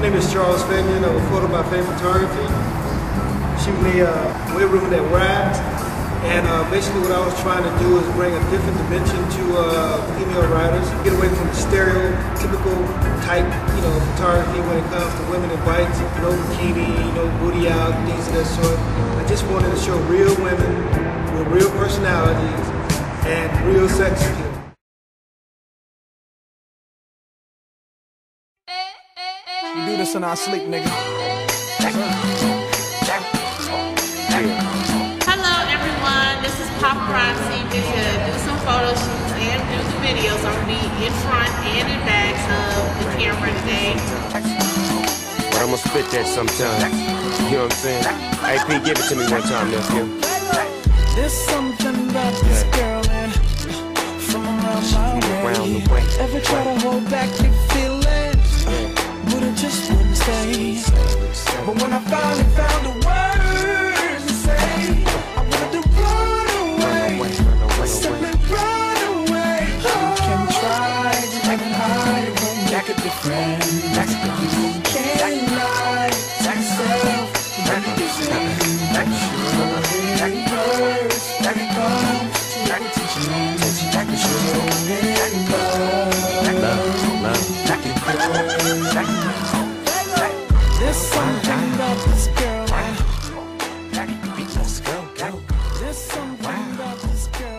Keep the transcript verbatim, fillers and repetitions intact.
name is Charles Fabian of Photo by Faye Photography. Shooting a uh, weight room that rides. And uh, basically what I was trying to do is bring a different dimension to uh, female riders. Get away from the stereotypical type, you know, photography when it comes to women in bikes. No bikini, no booty out, things of that sort. I just wanted to show real women with real personalities and real sex appeal. We do this in our sleep, nigga. Hello everyone, this is Paparazzi. We're gonna do some photo shoots and do the videos. I'm gonna be in front and in back of the camera today. But I'm gonna spit that sometime. You know what I'm saying? Hey P, give it to me one time, nephew. There's something about this girl and from around my way. the way. Ever try to hold back your feelings? But it just wouldn't stay. But when I finally found the words to say, I wanted to run away. Simply run away. You can try to hide it, won't make a difference. You can't lie to yourself. Make a difference. Sure it hurts when it comes to attention. Sure it loves. There's something about this girl. Let's go, go. There's something about this girl.